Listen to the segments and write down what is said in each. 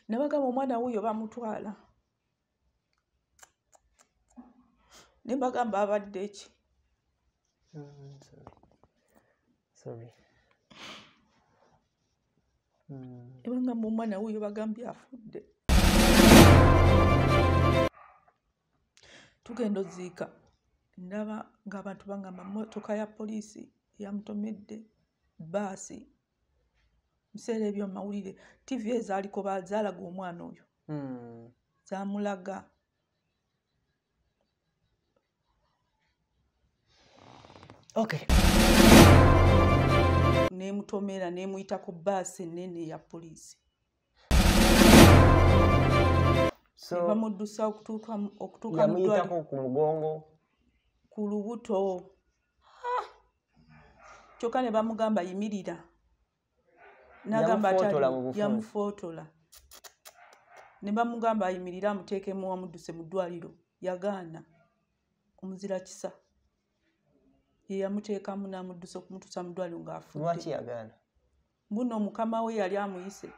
ne bagamba omwana wuyo bamutwala ne bagamba abadde eki sorry ne bagamba omwana wuyo bagambye afudde tugenda oziika ndaba ng'abantu bangamba mmotoka ya poliisi yamutomedde baasi biseera ebyo mawulire TV ezaaliko zaalaga omwana oyo zaamulaga okay nemutomera nemuyitako baasi ennene ya poliisi so bamuddusa okutuuka yamuyitako ku mugongo ku lubuto kyokka ne bamugamba yimirira n'agamba yamufootola ne bamugamba ayimirira amuteekemu wamudduse mu ddwaliro yagaana omuzira kisa ye yamuteekamu n'amuddusa okumutuusa mu ddwaliro ng'afudde. Lwaki yagaana? Mbuno mukama we yali amuyise.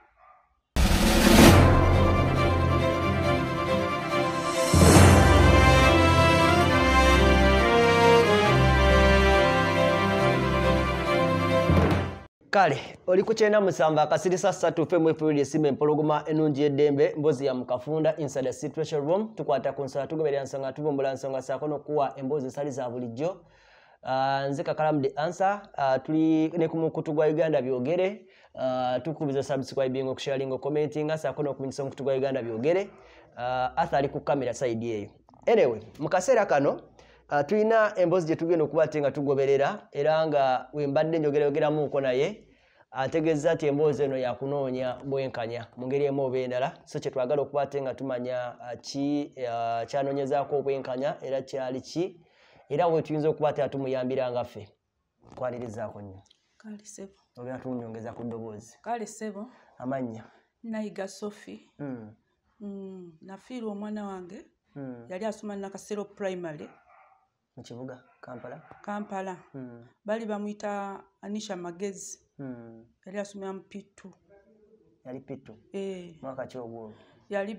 Kale, oli ku 97 akasirisa 3 FM FM simu empologoma enungi eddembe mbozi ya mukafunda inside the situation room tukwata ku nsala tugoberera nsonga tuvumbula nsonga sakono kuwa embozi sali za bulijjo. Nze Kakalamu the answer tuli ne ku mukutu gwa Uganda byogere tukubiza subscribing okusharinga commenting sakono ku mukutu gwa Uganda byogere athali ku kamera side yeyo. Anyway, mukasera kano tuina embozi je tugenda okubatenga tugoberera era nga wembadde njogera muko naye ategeza ati embozi eno ya kunoonya Bwenkanya mu ngeri emu oba endala so kye twagala okubatenga tumanya ki kyanonyezaako Bwenkanya era kyali ki era we tuyinza okubata tumuyambira nga ffe twalirizaako nnyo. Kale sebo oba tunyongeza ku ddoboozi. Kale sebo amannya Nayiga Sophie nafiirwa omwana wange yali asoma Nakasero primary mu kibuga Kampala bali bamuyita Anisha Magezi yali asomera mu P2 yali P2 mwaka ki ogwo? yali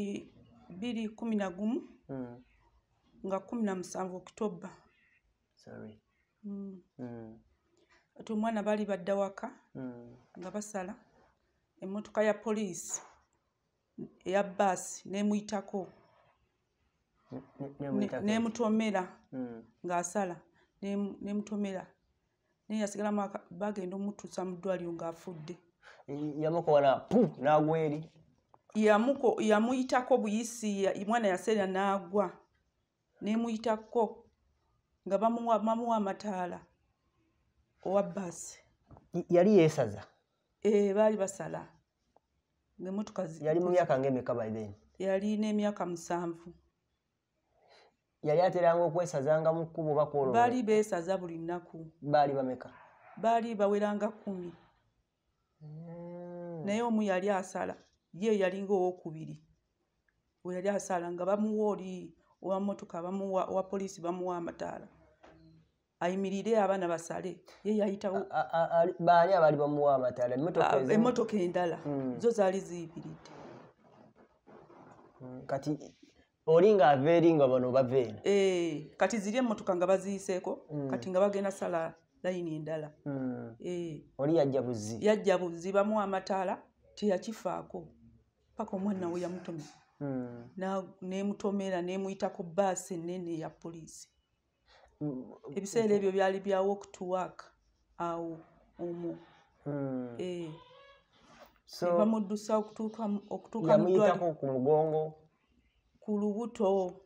2011 nga 17 Oktoba. Sorry. Ati omwana bali badda waka nga basala emmotoka ya poliisi eya baasi nemuyitako nemutomera ng'asala nemutomera naye yasigalamu bagenda omutuusa mu ddwaliro ng'afudde. Yamukola pu n'agwa eri yamuyitako buyisi mwana yaseera n'agwa nemuyitako nga bamuwa amataala owa baasi. Yali yeesaza? Baali basala ng'emmotoka yali mu myaka ng'emeka by then? yali n'emyaka 7. Yali ateranga okwesazanga mu kkubo bakola? Baali beesaza buli nnaku. Baali bameka? Baali baweranga 10. Naye omu yali asala ye yalinga owokubiri we yali asala nga bamuwa oli owa mmotoka owa poliisi bamuwa amataala ayimirire abaana basale ye yayitawo. Baani abaali bamuwa amataala? Emmotoka endala zo zaali ziyipiridde. Kati oli nga ava eri nga bano bava eno? Kati ziri emmotoka nga baziyiseeko kati nga bagenda sala layini endala. Oli yajja buzzi? Yajja buzzi bamuwa amataala teyakifaako paka omwana we yamutomera nemutomera nemuyitako baasi ennene ya poliisi. Ebiseera ebyo byali bya walk to work awo omwo. Bamuddusa okutuuka mu yamuyitako ku mugongo ku lubuto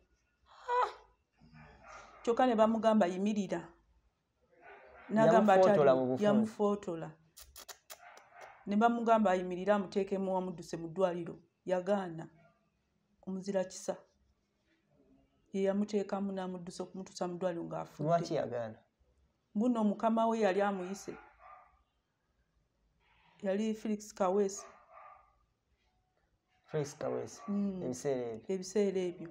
kyokka ne bamugamba yimirira n'agamba yamufootola ne bamugamba ayimirira amuteekemu wamudduse mu ddwaliro yagaana omuzira kisa ye yamuteekamu n'amuddusa okumutuusa mu ddwaliro ng'afudde. Lwaki yagaana? Mbuno mukama we yali amuyise yali Felix Kaweesi. Ebiseera ebyo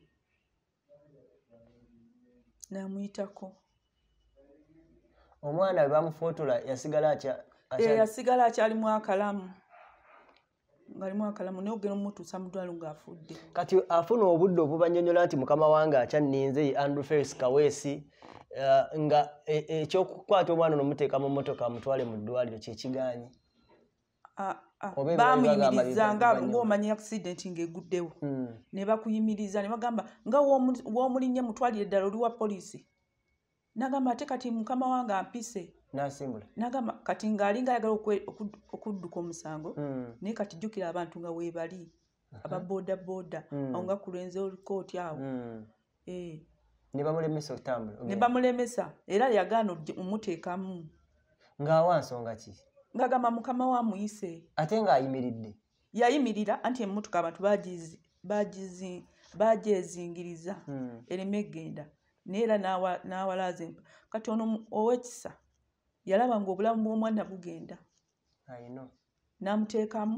n'amuyitako. Omwana we bamufootola yasigala yasigala akyali mu akalamu ngalimu akalamu naye ogenda omutuusa mu ddwaliro ng'afudde. Kati afuna obudde obubanyonnyola nti mukama wange akyanninze Andrew Felix Kaweesi nga ekyokukwata omwana n'omuteeka mu mmotoka amutwale mu ddwaliro kye kigaanyi. Bamuyimiriza ng'omanya accident ng'eguddewo ne bakuyimiriza ne bagamba nga w'omulinnye mutwalire eddala oli wa poliisi. N'agamba ate kati mukama wange ampise. N'asimbula. N'agamba kati ng'alinga ayagala okudduka omusango naye kati jjukira abantu nga weebali aba boodabooda awo nga ku lwenze olikooti awo. Ne bamulemesa okutambula. Ne bamulemesa era yagaana omuteekamu. Ng'awa nsonga ki? Ng'agamba mukama wa muyise. Ate ng'ayimiridde. Yayimirira anti emmotoka abantu bagyezingiriza ereme egenda. Naye era n'awalaza empa. Kati ono ow'ekisa yalaba ng'obulamu bw'omwana bugenda. N'amuteekamu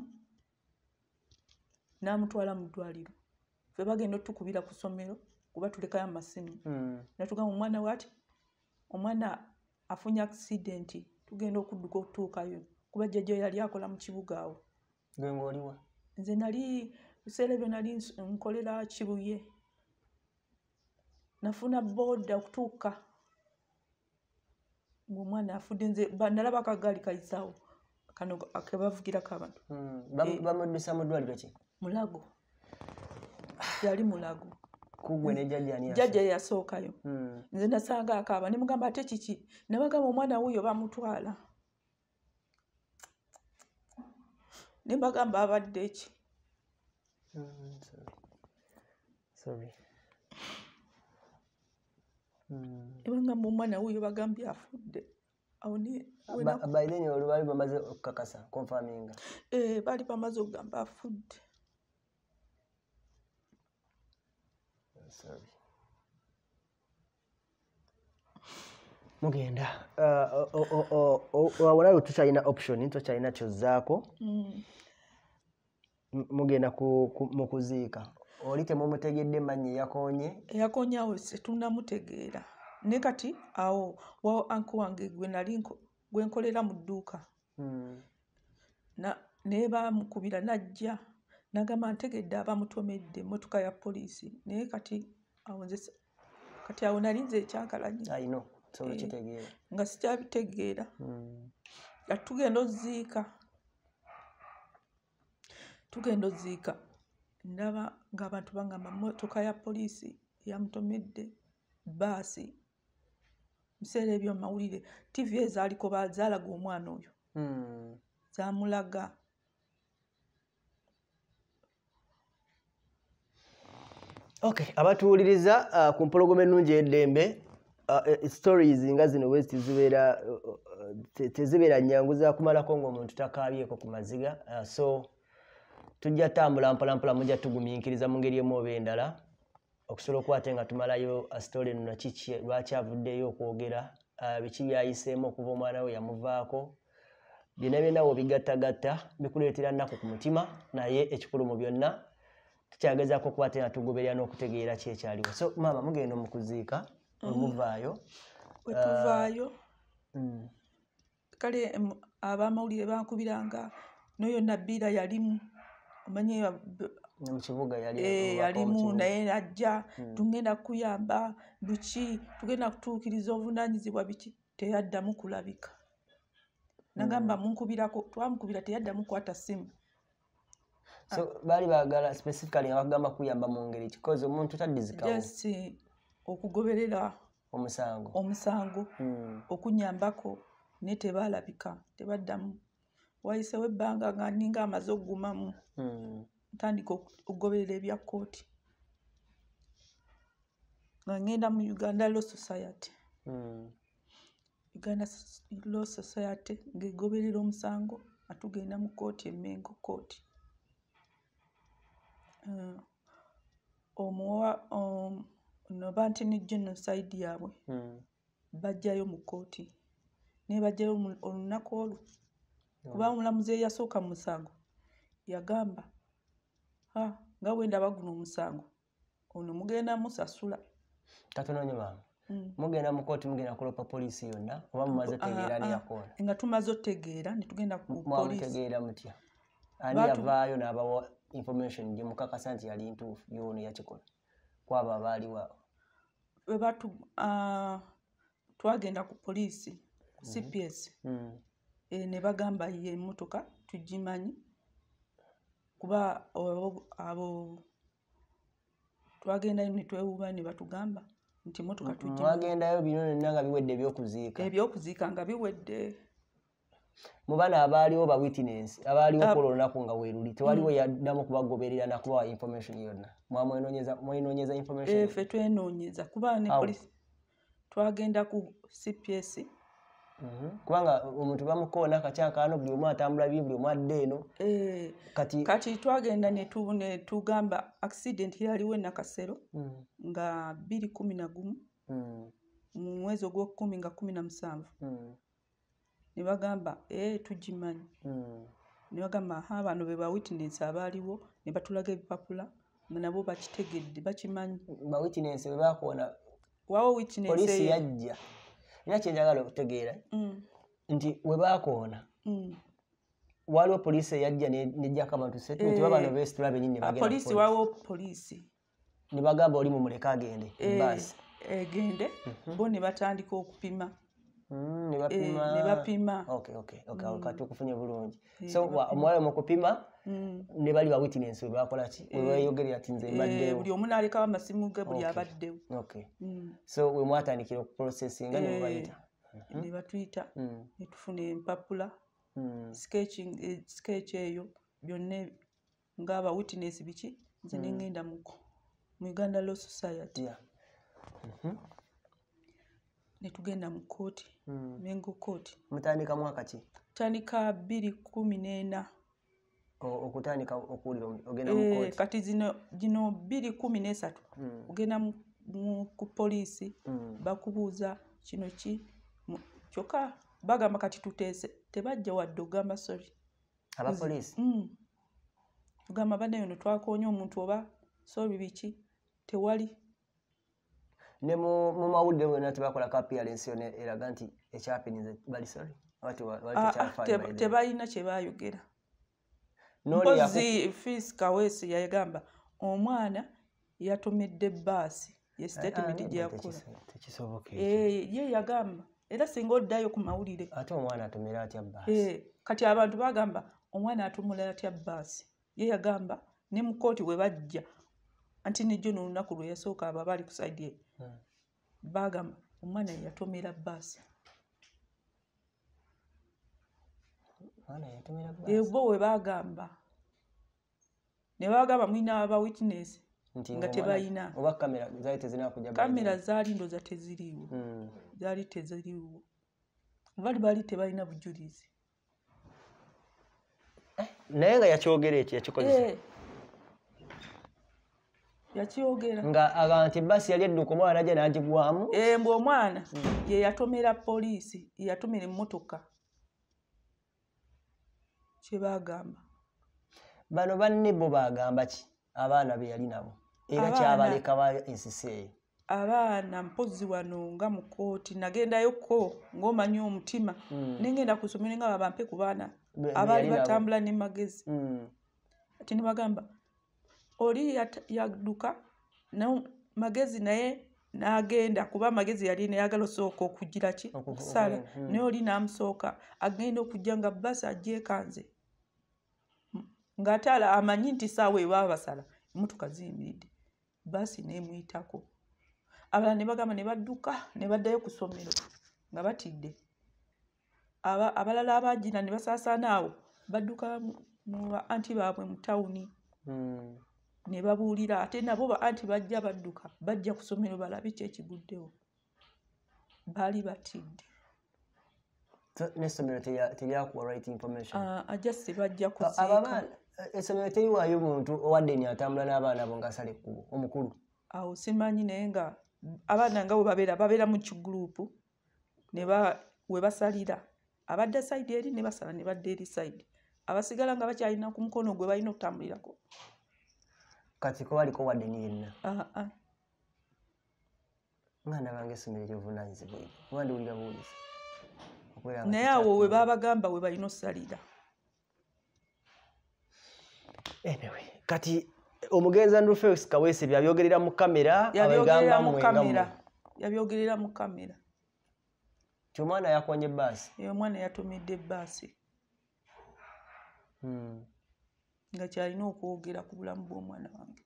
n'amutwala mu ddwaliro. Ffe bagenda otukubira ku ssomero kuba tulekayo amasimu. Natugamba omwana wati omwana afunye accident tugenda okudduka okutuukayo kuba jjajja yali akola mu kibuga awo. Gwe ng'oliwa? Nze nali biseera ebyo nali nkolera Kibuye. Nafuna booda okutuuka ng'omwana afudde. Nze nalaba akagaali kayisaawo kano akebavugirako abantu. Bamuddusa mu ddwaliro ki? Mulago. Yali Mulago. Kugwe ne jjajja ani? Jjajja yasookayo. Nze nasanga akaaba ne mugamba ate kiki? Ne bagamba omwana wuuyo bamutwala. Ne bagamba abadde ki? Sorry. Ne bagamba omwana wuuyo bagambye afudde. Awo ne by then olwo baali bamaze okukakasa confirming. Baali bamaze okugamba afudde. Sorry. Mugenda walayo tukyalina option tokyalina kyozzaako. Mugenda mu kuziika. Oli temumutegedde mannya eyakoonye? Eyakoonye awo tetunnamutegeera. Ne kati awo wa anko wange gwe nkolera mu dduuka. Naye bamukubira najja n'agamba ntegedde abamutomedde emmotoka ya poliisi. Naye kati awo nali nze ekyankalanye. I know. So kitegeera. Nga sikyabitegeera. Tugenda oziika. Ndaba ng'abantu bangamba mmotoka ya poliisi yamutomedde baasi. Biseera ebyo mawulire TV ezaaliko zaalaga omwana oyo. Zaamulaga. Okay, abatuwuliriza ku mpologoma ennungi ey'eddembe stories nga zino bwe tezibeera nnyangu za kumalako ng'omuntu takaabyeko ku maziga. So tujja tambula mpolampola mujja tugumiikiriza mu ngeri emu oba endala okusobola okukwate nga tumalayo story eno kiki lwaki avuddeyo okwogera biki byayiseemu okuva omwana we yamuvaako. Byonna byonna obigattagatta bikuleetera nnaku ku mutima, naye ekikulu mu byonna tukyagezaako okukwate nga tugoberera n'okutegeera ki ekyaliwo. So maama mugenda mu kuziika omuvaayo. Bwe tuvaayo kale abamawulire bankubiranga n'oyo Nabbiira yalimu omanye mu kibuga yalimu naye najja tugenda kuyamba biki tugenda kutuukiriza obuvunaanyizibwa biki teyaddamu kulabika. Nagamba munkubirako twamukubira teyaddamu kwata ssimu. So baali baagala specifically nga bagamba kuyamba mu ngeri ki because omuntu taddizikawo. Just okugoberera omusango okunyambako naye tebaalabika tebaddamu. Wayisewo ebbanga nga ninga amaze okugumamu ntandika okugoberera ebya kkooti nga ngenda mu Uganda Law Society. Uganda Law Society ng'egoberera omusango atugenda mu kkooti Mengo kkooti. Noba nti ne genocide yaabwe bajjayo mu kkooti naye bajjayo olunaku olwo kuba omulamuzi eyasooka mu musango yagamba nga bwe ndaba guno omusango ono mugenda musasula. Katono nnyo maama. Mugenda mu kkooti mugenda kulopa poliisi yonna oba mumaze tegeera ne yakola? Nga tumaze otegeera ne tugenda ku poliisi. Mwamutegeera mutya? ani yavaayo n'abawa information gye mukakasa nti yali ntuufu yono yakikola kwabo abaaliwo awo twagenda ku poliisi ku CPS ne bagamba ye emmotoka tugimanyi kuba abo twagendayo ne twewuuba ne batugamba nti emmotoka tugimanyi. Mwagendayo bino nga biwedde ebyokuziika nga biwedde. Mu bana abaaliwo ba witness abaaliwo ku olunaku nga weeruli tewaliwo yaddamu kubagoberera na kubawa information yonna. Mwenoonyeza information? Ffe twenoonyeza kuba ne poliisi twagenda ku CPS. Kubanga omuntu bamukoona kakyakaano buli omu atambula bye buli omu adde eno. Kati twagenda ne tugamba accident yaliwo Nakasero nga 2011 mu mwezi ogw'okumi nga 17 ne bagamba tugimanyi. Ne bagamba bano be ba witness abaaliwo ne batulaga ebipapula nabo bakitegedde bakimanyi. Ba witness be bakoona wawo witness poliisi yajja. Ina kyenjagala okutegeera nti we baakoona waliwo poliisi yajja nejjako abantu statement babano beesitula bennyini bagenda poliisi wawo poliisi ne bagamba oli mumuleka agende baasi egende bo ne batandika okupima ne bapima. Kati okufunye bulungi. So omwale mu kupima ne bali ba witness we bakola ki we beeyogerera ati nze mbaddewo buli omu n'alekawo amasimu ge buli abaddewo. So we mwatandikira okuprocessinga ne mubayita ne batuyita ne tufuna empapula sketch eyo byonna ng'aba witness biki nze ne ngenda mu Uganda Law Society ne tugenda mu kooti Mengo kooti. Mutandika mwaka ki? Tandika 2014. Okutandika okuwulira ogenda mu kooti. Kati gino 2013 ogenda ku poliisi bakubuuza kino ki kyokka bagamba kati tuteese tebajja wadde ogamba sorry. Abapoliisi? Tugamba bannayo ne twakoonye omuntu oba sorry biki tewali. Ne mu mawulire wena tebakolako appearance yonna eraga nti ekyapinize bali sorry tebalina kye baayogera. Mpozi Fis Kaweesi yagamba omwana yatomedde bbaasi ye statement gye yakola. Ye yagamba era singa oddayo ku mawulire ate omwana atomera atya bbaasi. Kati abantu bagamba omwana atumula atya bbaasi. Ye yagamba ne mu kooti we bajja anti nejjo n'olunaku lwe yasooka aba bali ku side ye bagamba omwana yatomera bbaasi. Bo we bagamba ne bagamba mwina aba witness nga tebayina oba kamera zaali tezina kujja. Kamera zaali ndoza teziriiwo. Zaali teziriiwo. Bali tebalina bujulizi. Naye nga yakyogera ekyo yakikozesa. Yakyogera nga abantu basi yali edduka omwana ajja n'agigwamu. Mbwe omwana ye yatomera poliisi yatomera emmotoka kye bagamba. Bano banne bo bagamba ki abaana be yali nabo era kyabaleka ba ensisi eyo. Abaana mpozi wano nga mu kooti nagendayoko ng'omanyi omutima nengenda ku ssomero nga babampe ku baana abaali batambula ne magezi. Ati ne bagamba oli yadduka magezi naye n'agenda kuba magezi yali nayagala osooka okugira ki okusala naye oli n'amusooka agenda okujja nga bbaasi agyekanze ng'ate amanyi nti saawa ewa basala emmotoka ziyimiridde bbaasi n'emuyitako. Abalala ne bagamba ne badduka ne baddayo ku ssomero nga batidde. Abalala abagira ne basaasaana awo badduka mu anti baabwe mu tawuni ne babuulira ate nabo ba anti bajja badduka bajja ku ssomero balabe kyekiguddewo baali batidde. N'essomero teryakuwa right information? Ajja bajja kuziika. Essomero teriwaayo muntu owadde atambula n'abaana abo ng'asala ekkubo omukulu? Awo simanyi naye nga abaana nga we babeera mu kiguruupu we basalira abadde sayidi eri ne basala ne badda eri sayidi abasigala nga bakyalina ku mukono gwe balina okutambulirako. Kati ko waliko wadde ni yenna? Nga ndabanga essomero ly'obuvunaanyizibwa ebyo oba ndiwulira buwulizi. Naye awo we babagamba we balina osalira. Anyway, kati omugenzi Andrew Felix Kaweesi byayogerera mu kamera yabyogera mu kamera yabyogera mu kamera Omwana yakonye bbaasi omwana yatumidde bbaasi nga kyalina okwogera ku bulamu bw'omwana wange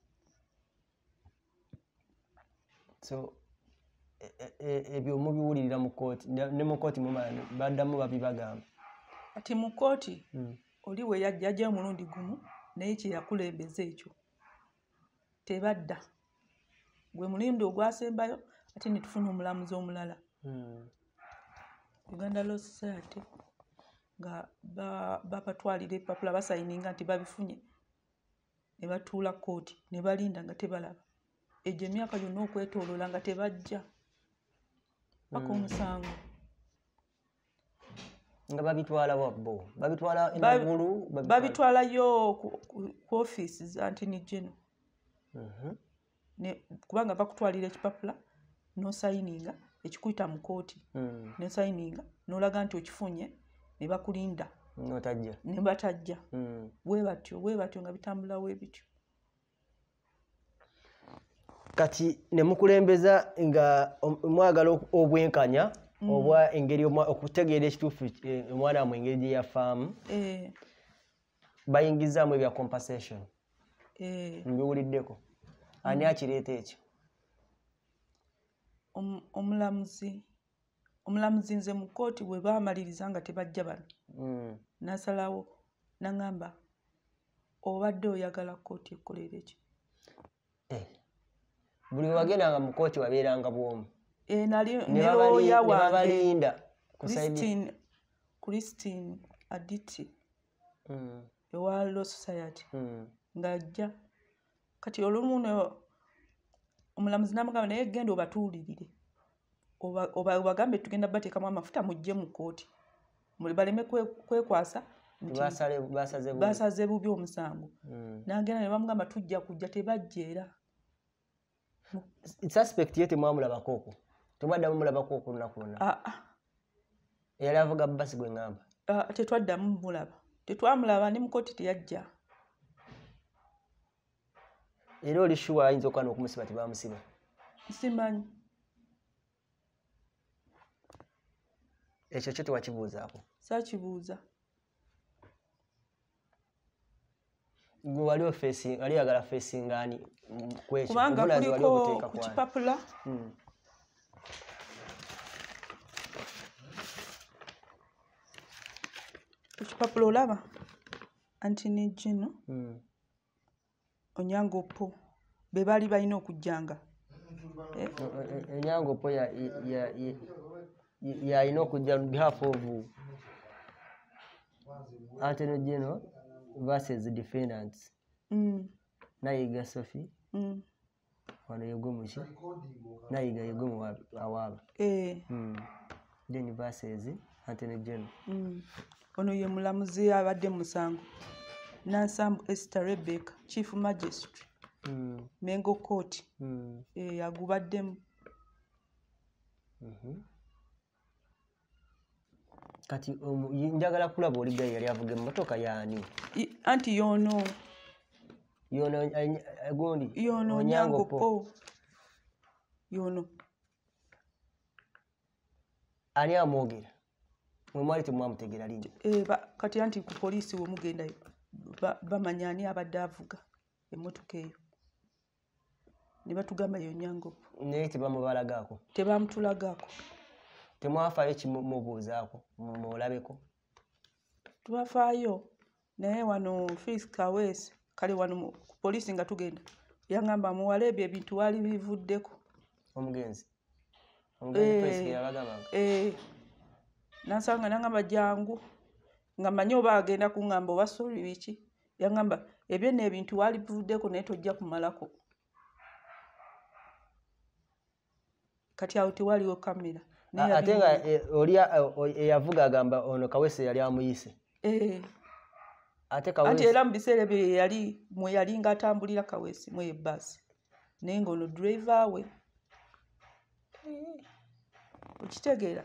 so ebyo mubiwulirira mu kooti ne mu kooti baddamu babibagamba ati mu kooti oli we yajja omulundi gumu naye kye yakulembeza ekyo tebadda gwe mulindi ogwasembayo ate ne tufuna omulamuzi omulala Uganda Law Society nga bapatwalira epapula basayininga nti babifunye ne batuula kooti ne balinda nga tebalaba egyo emyaka yonna okwetooloola nga tebajja paka omusango nga babitwala wabbo babitwala emagulu babitwalayo ku ofiisi Antony General kubanga bakutwalira ekipapula n'osayininga ekikuyita mu kooti n'osayininga n'olaga nti okifunye ne bakulinda ne batajja bwe batyo nga bitambula we bityo kati ne mukulembeza nga mwagala obwenkanya oba engeri okutegeera ekituufu omwana mu engeri gye yafaamu bayingizaamu ebya compensation mbiwuliddeko ani akireeta ekyo omulamuzi nze mu kooti bwe baamaliriza nga tebajja bano n'asalawo n'aŋŋamba obadde oyagala kooti ekolera ekyo buli wagendanga mu kooti wabeeranga bwomu ne babalinda Christine Aditi ewa Law Society ng'ajja kati olumu omulamuzi n'amugamba naye genda obatuulirire obagambe tugenda bateekamu amafuta mujje mu kooti baleme kwekwasa nti basaze bubi omusango n'agenda ne bamugamba tujja kujja tebajja era suspect ye temwamulabako okwo tebwaddamu mulabako okwo lunaku lonna eyali avuga basi gwe ŋŋamba tetwaddamu mulaba tetwamulaba ne mu kooti teyajja era oli sure ayinza okwana okumusiba tebamusiba simanyi ekyo kyo tewakibuuzaako saakibuuza gwe wali oyagala feesingaani kwekyo kubanga kuliko ku kipapula ekipapula olaba Antony General Onyangopo be baali balina okujjanga Onyangopo yalina okujja on behalf of Antony General versus the defendants nayiga Sophie wano yegomuki nayiga yegomu awaaba then versus Antony General ono ye mulamuzi abadde musango Nansambu Esther Rebecca Chief Magistrate Mengo Court agubaddemu kati njagala kulaba oli gayi yali avuga emmotoka yaani anti yono gundi yono Onyangopo yono ani amwogera mwe mwali temwamutegera linnya kati anti ku poliisi we mugendayo bamanya ani abadde avuga emmotoka eyo ne batugamba yo Onyangopo naye tebamubalagaako tebamutulagaako temwafaayo kimubuuzaako mulabeko tubafaayo naye wano Felix Kaweesi kale wano ku poliisi nga tugenda yaŋŋamba muwala ebyo ebintu waali bivuddeko omugenzi Felix yabagambanga nansanga naŋŋamba jangu nga manyi oba agenda kuŋŋamba oba sori biki yaŋŋamba ebyo n'ebintu waali bivuddeko naye tojja kumalako kati awo tewaliwo kamera ate nga oli eyavuga agamba ono Kaweesi yali amuyise ate Kaweesi anti era mu biseera ebyo mwe yali nga atambulira Kaweesi mu ebbaasi naye ng'ono driver we okitegeera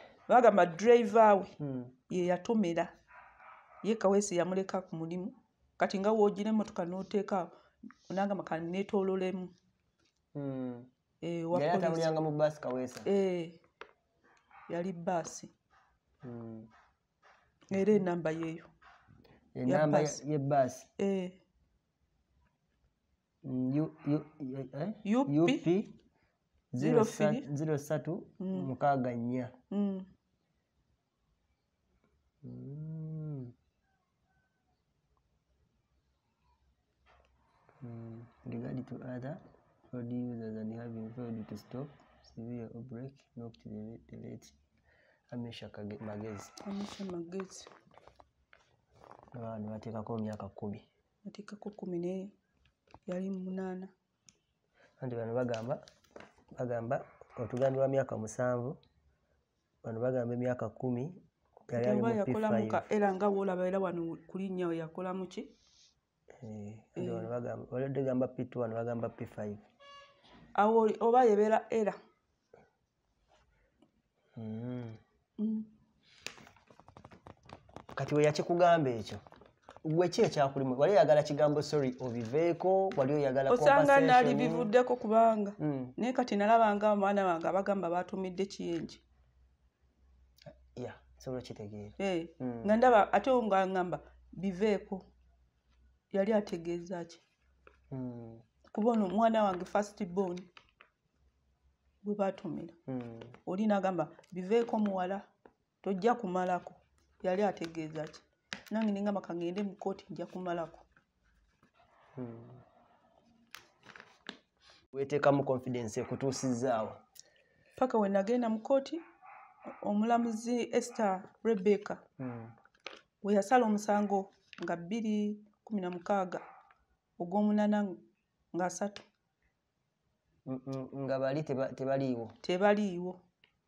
bagamba driver we ye yatomera ye Kaweesi yamuleka ku mulimu kati nga wogira emmotoka n'oteeka onagamba kati neetoololemu yali atambuliranga mu bbaasi Kaweesa yali bbaasi era enamba yeeyo enamba y'ebbaasi UP 0364 regarding to other road users and having failed to stop severe outbreak knocked the late Amisha Magezi abantu bateekako myaka 10 bateekako 10 ne yali 8 anti bano bagamba otugambirwa myaka 7 bano bagamba emyaka 10 yali ali mu P5 era nga wolaba era wano kulinnya we yakola muki bano bagamba wale gamba P2 bano bagamba P5 awo oba yebera era kati we yakikugamba ekyo gwe ki ekyakulimu wali oyagala kigambo sorry obiveeko wali oyagala osanga nali bivuddeko kubanga naye kati nalabanga omwana wange abagamba batumidde kiyenje sobola kitegeera nga ndaba ate nga ngamba biveeko yali ategeeza ki kuba ono omwana wange first born bwe batumira oli nagamba biveeko muwala tojja kumalako yali ategeeza ki nange ningamba kangende mu kooti nja kumalako weteekamu confidence ekutuusizaawo paka we nagenda mu kooti omulamuzi Esther Rebecca we yasala omusango nga 216 ogw'omunana nga 3 nga bali tebaliiwo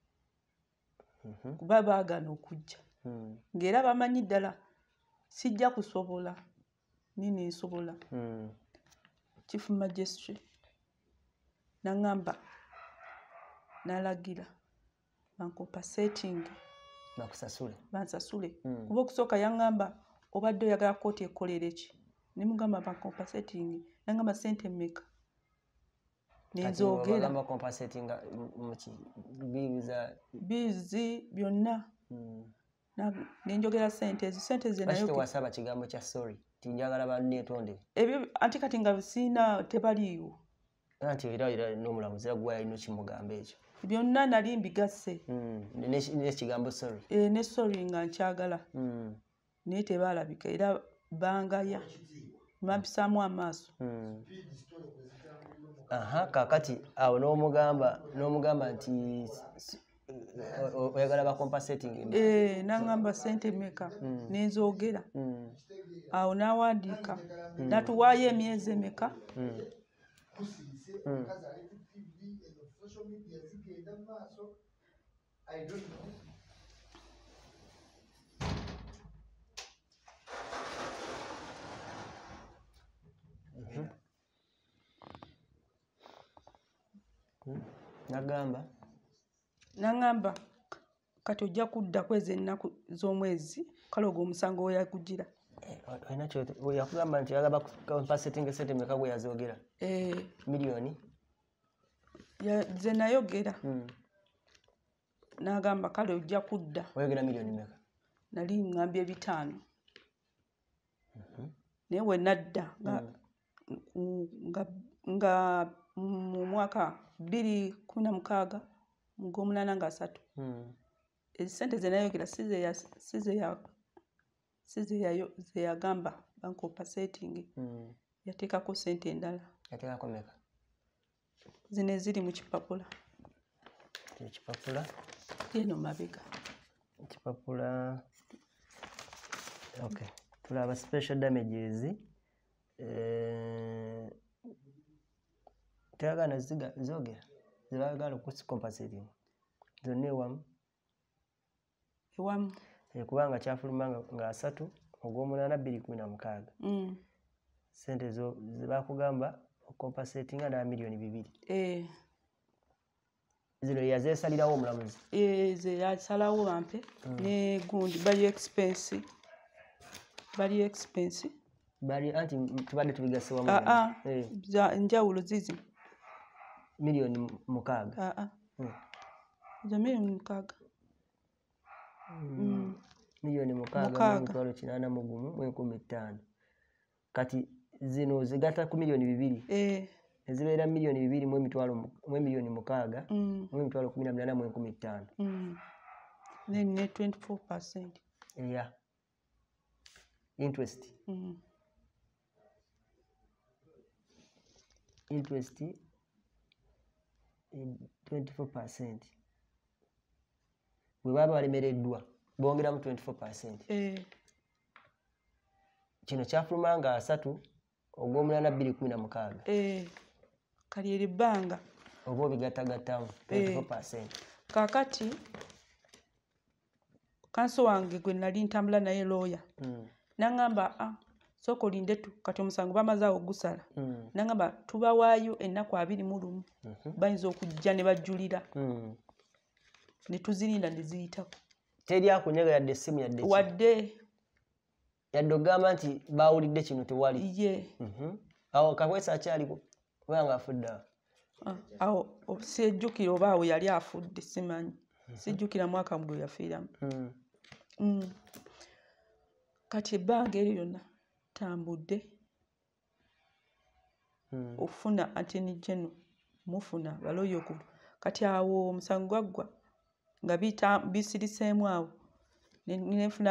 kuba baagana okujja ng'era bamanyi ddala sijja kusobola nini nsobola chief magistrate nangamba nalagira bankompensating bansasule kuba okusooka yangamba obadde oyagala kooti ekolere ki nimugamba bankompensating nangamba sente mmeka nenzogera bizi byonna nenjogera sente nayo wasaba kigambo kya sorry tinjagala banneetondere ebyo anti kati nga sina tebaliiwo anti era n'omulamuzi gwe yalina kimugamba ekyo byonna nali mbigasse n'ekigambo sorry ne sorry nga nkyagala naye tebaalabika era bangaya bampisaamu amaaso kakati awo n'omugamba nti oyagala bakompensating nangamba sente meka nenzogera awo nawandiika natuwaayo emyezi emeka nangamba kati ojja kudda kwezi ennaku z'omwezi kale ogwo omusango we yagugira yakugamba nti yagaba compensating sente meka gwe yazogera miliyoni ze nayogera nagamba kale ojja kudda oyogera miliyoni meka nali ngambye 5 naye we nadda nga mu mwaka 2016 mu gw'omunana nga 3 esente ze nayogera ze yagamba bankompensating yateekako sente endala yateekako meka zino eziri mu kipapula eno mabega ekipapula okay tulaba special damages teyagana zogera zebagala okukompensating zonna ewamu kubanga kyafuluma nga 3 ogw'omunana 2016 sente zebakugamba okompensating na miliyoni 2 zino yazeesalirawo omulamuzi ze yasalawo bampe ne gundi bali expense bali anti tubadde tubigase wamu njawulo zizi milioni 6 za milioni 6 milioni 6 mitwalo 81 kati zino zigata ku milioni 2 ezibeera milioni 2 mu mitwalo mu milioni 6 mu mitwalo 18 then 24%. Yeah. Interest. Interest 24%. Bwe baba balemereddwa bongeramu 24%. Kino kyafuluma nga 3 ogw'omulala 2016. Kali eri bbanga oba obigatagattamu 24%. Kakati kanso wange gwe nali ntambula naye lawyer nangamba sooka olinde kati omusango bamazaawo gusala nangamba tubawaayo ennaku 21 bayinza okujja ne bajjulira ne tuzirinda ne ziyitako teri akunyaga yadde essimu yadde wadde yadde ogamba nti baawulidde kino tewali ye awo Kakwesa akyaliko kubanga afudde awo sijjukira oba awo yali afudde simanyi sijjukira mwaka gwe yafiiramu kati ebbanga eryo lyonna tambudde ofuna Attorney General mufuna baloyo ku kati awo omusango gwaggwa nga bisiriseemu awo nenfuna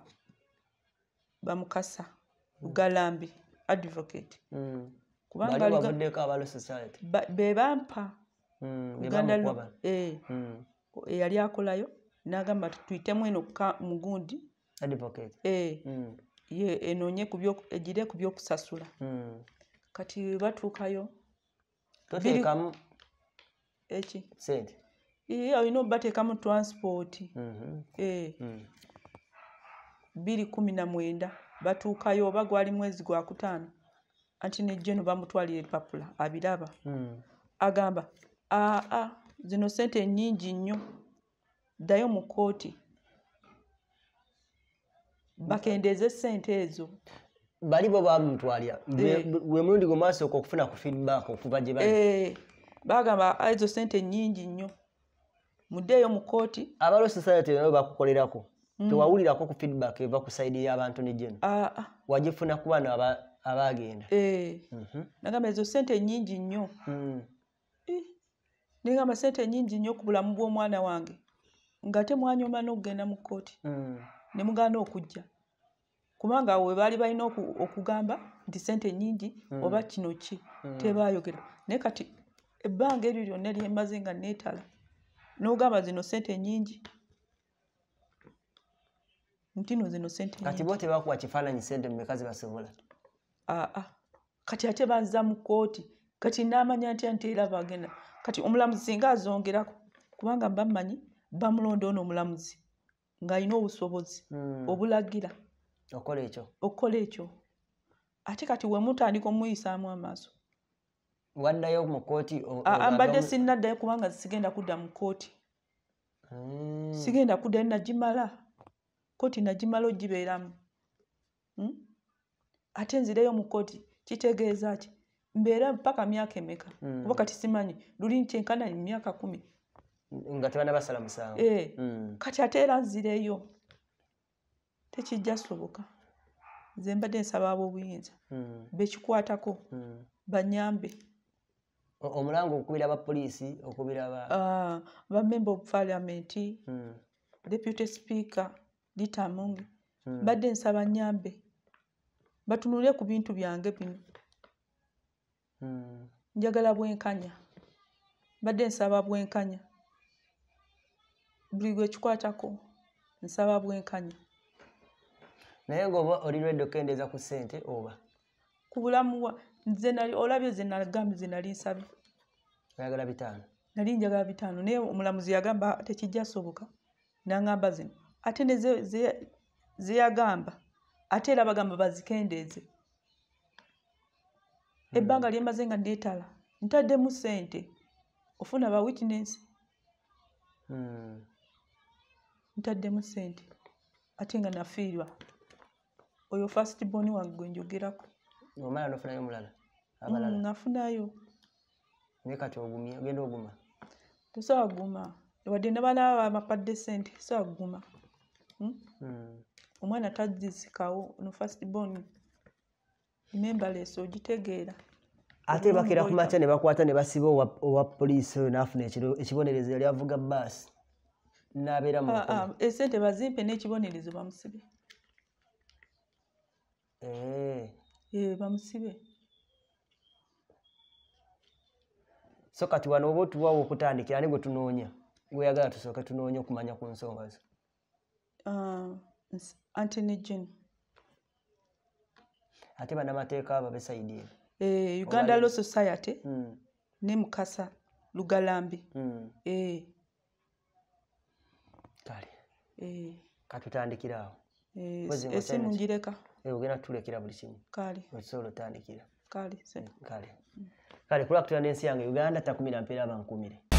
bamukasa Ugalambi advocate kubanga bavuddeko abalo society bebampa Uganda eyali akolayo n'agamba tuyitemu eno mugundi advocate ye enonye ejire ku byokusasula kati batuukayo toteekamu eki sente olina obateekamu transport 219 batuukayo oba gwali mwezi gwa kutaano Attorney General bamutwalira epapula abiraba agamba zino sente nnyingi nnyo ddayo mu kooti bakendeeze sente ezo bali bo bamutwalira we mulundi gwe mwasooka okufuna ku feedback okuva gye bali bagamba ezo sente nnyingi nnyo muddeeyo mu kooti abalo society nabo bakukolerako tewawulirako ku feedback eva ku sayidi y'abantu ne geno wagifuna ku bano abaagenda nagamba ezo sente nnyingi nnyo nigamba sente nnyingi nnyo ku bulamu bw'omwana wange nga temwanyoma n'okugenda mu kooti ne mugaana okujja kubanga we baali balina okugamba nti sente nnyingi oba kino ki tebaayogera naye kati ebbanga eryo lyonna lyemaze nga neetala n'ogamba zino sente nnyingi ntino zino sente nnyingi kati bo tebakuwa kifaananyi sente mmeka zibasobola kati ate banza mu kooti kati n'amanya ntya nti era bagenda kati omulamuzi singa azongerako kubanga bamanyi bamulonda ono omulamuzi ng'alina obusobozi obulagira okukola ekyo ate kati we mutandika omuyisaamu amaaso waddayo mu kooti mbadde sinnaddayo kubanga sigenda kudda mu kooti sigenda kuddayo nagimala kooti nagimala ogibeeramu ate nzireyo mu kooti kitegeeza ki mbeera mpaka myaka emeka kuba kati simanyi luli nkyenkana myaka 10 nga tebana basala musango kati ate era nzireyo tekijja soboka nze mbadde nsaba ab'obuyinza bekikwatako banyambe omulango okubira abapoliisi okubira ba member of parliament deputy speaker Litamungi mbadde nsaba nyambe batunule ku bintu byange bino njagala Bwenkanya mbadde nsaba Bwenkanya buli gwe kikwatako nsaba Bwenkanya naye ng'oba oli lwedde okendeeza ku ssente oba ku bulamu nze nali olabye ze nagambi ze nali nsabye oyagala 5 nali njagala 5 naye omulamuzi yagamba tekijja soboka n'angamba zino ate ne ze yagamba ate era bagamba bazikendeeze ebbanga lyemaze nga neetala ntaddemu ssente ofuna ba witness ntaddemu ssente ate nga nafiirwa oyo first born wange gwe njogerako. Omala nofunayo mulala abalala nafunayo ne kati ogumye ogenda oguma tosobola guma wadde ne balaba amapadde sente tosobola guma. Omwana tazizikawo no first born memberless ogitegeera. Ate bakira ku makya ne bakwata ne basiba owa poliisi oyo n'afuna ekibonerezo yali avuga bbaasi n'abeera mu esente bazimpe n'ekibonerezo bamusibe. Bamusibe. So kati wano oba otuwawo okutandikira ani gwe tunoonya gweyagala tusooke tunoonya okumanya ku nsonga zo? Anthony Jean. Ate bannamateeka abo besayidi Uganda Law Society ne Mukasa Lugalambi. Kale katutandikira awo. Esimu njireka. Ogenda tulekera buli kimu. Kale osobola otandikira. Kale Kale kulwa kutula n'ensi yange Uganda takumira mpeera bankumire.